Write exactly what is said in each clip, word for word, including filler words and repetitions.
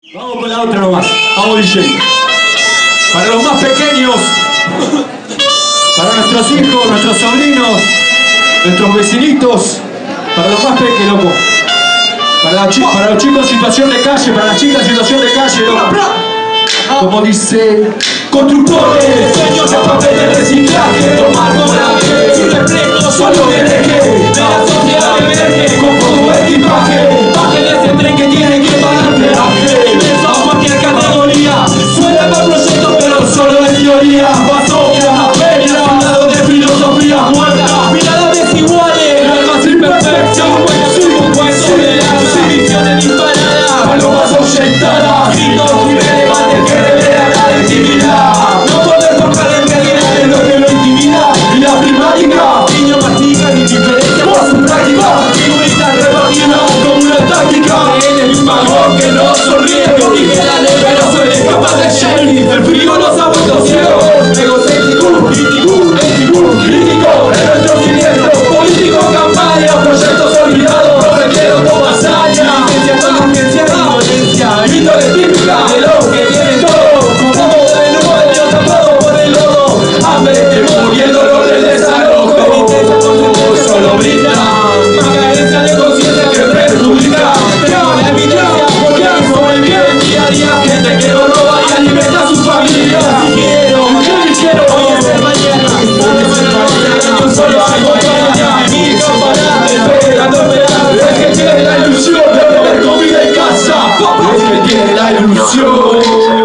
Vamos con la otra nomás. Vamos, D J. Para los más pequeños, para nuestros hijos, nuestros sobrinos, nuestros vecinitos, para los más pequeños, loco. Para, la, para los chicos en situación de calle, para las chicas en situación de calle, loco. Como dice, constructores, sueños de papel de reciclaje, tomar coraje, sin reflejo, solo el eje de la sociedad emerge, con todo equipaje, bajen ese tren que tiene que pagar peaje, eso a cualquier categoría, suele haber proyectos pero solo en teoría, basofia, feria, lado de filosofía muerta, miradas desiguales, almas imperfectas, un puesto de la visiones disparadas, palomas ahuyentadas, gritos irrelevantes que revelan la intimidad, no poder tocar en realidad es lo que lo intimida, y la primática, niños mastican indiferencia por su práctica, figuritas repartidas como una táctica, él es un vagón que no sonríe, que dije dale pero soy capaz de sheriff, el frío nos ha vuelto ciegos, egocéntrico, crítico, ético, crítico, en nuestro siniestro, político, campaña, proyectos olvidados, no requiero como hazaña, licencia con urgencia de violencia, índole típica de los que tienen todo, como modelo de Dios tapado por el lodo, hambre, temor y el dolor del desalojo, penitencia con solo brinda, más carencia de conciencia que perjudica, pero la evidencia porque hago el bien día a día, gente que no roba y alimenta a sus familias, si quiero, yo quiero hoy es el mañana, yo solo hago para mi campana, esperando, esperando, es que tiene la ilusión de tener comida en casa, es que tiene la ilusión,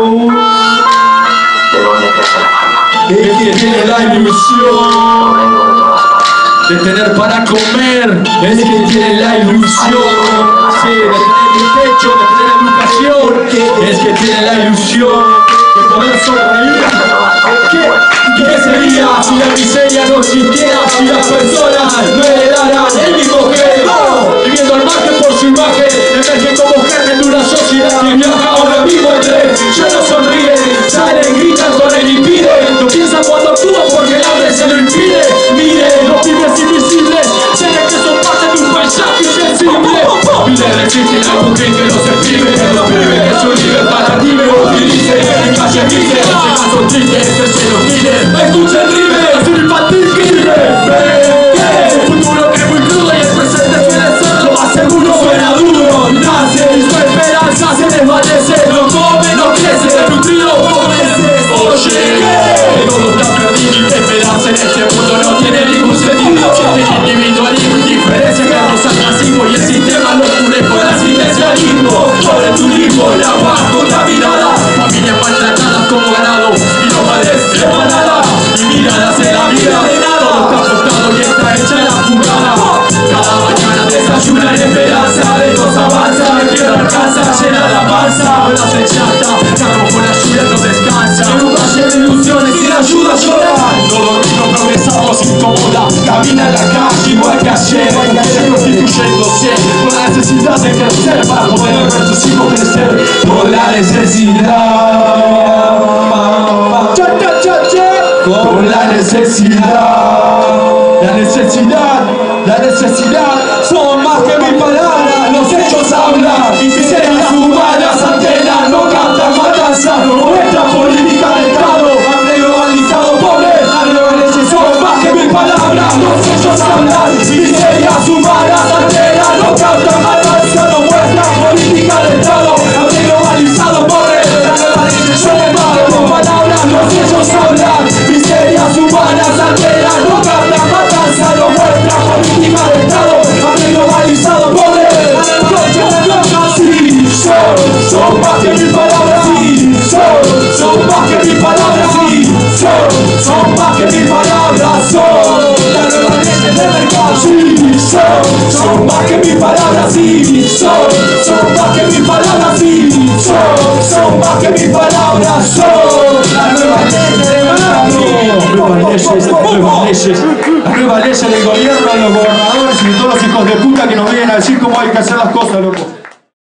es que tiene la ilusión de tener para comer, es que tiene la ilusión, sí, de tener un techo, de tener educación, es que tiene la ilusión de poder sobrevivir. ¿Qué? ¿Y qué sería si la miseria no existiera, si las personas no heredaran el mismo gen? Viviendo al margen por su imagen, emergen como germen de una sociedad que viaja ahora mismo en tren, ya no sonríen, salen, gritan con el impiden, no piensan cuando actúan porque el hambre se lo impide. Miren, los pibes invisibles, tienen que son parte de un paisaje invencible. Piden resisten al buque que los exprime, los pibes que su libertad libre utilicen, en calle vive, en caso triste, se los miren, escuchen rime, es un infantil crimen. El futuro que es muy crudo y el presente suele ser lo más seguro, suena duro, nace y su esperanza se desvanece, no come, no crece, el nutrido pobrece. Oye, todo está perdido y esperarse en este mundo no tiene ningún sentido, siente individualismo, indiferencia que roza el racismo y el sistema lo cubre con asistencialismo, sobre el turismo, la paz contaminada, familias maltratadas como ganado y no padece manada, y miradas en la vida de nada, todo está apostado y está hecha la jugada, cada mañana desayuna en esperanza, de dos avanza, el que no alcanza, llena la panza, la se chata, cargo con la lluvia no descansa, en un valle de ilusiones sin ayuda llorar, todo vino progresamos incomoda, camina en la calle igual que ayer, prostituyéndose, con la necesidad de crecer, para poder ver tus hijos crecer, por la necesidad, por la necesidad, la necesidad, la necesidad, son más que mis palabras, los hechos hablan, y miserias humanas antenas, no cantan matanzas, no muestran política de Estado, hambre globalizado, pobreza, son más que mis palabras, los hechos hablan, y miserias humanas antenas, no cantan matanzas, no muestran política de Estado, hambre globalizado, pobreza, son más que mis palabras, los hechos hablan, miserias humanas antenas, no cantan matanzas, no muestran política de Estado, hambre globalizado, pobreza, sí, son, son más que mis palabras, sí, son, son más que mis palabras, sí, son, son más que mis palabras, son, la nueva ley del mercado, sí, son, son más que mis palabras, sí, son, son más que mis palabras, sí, son, son más que mis palabras, son, la nueva ley del mercado, nuevas leyes, nuevas leyes, las nuevas leyes del gobierno, de los gobernadores y de todos los hijos de puta que nos vienen a decir cómo hay que hacer las cosas, loco.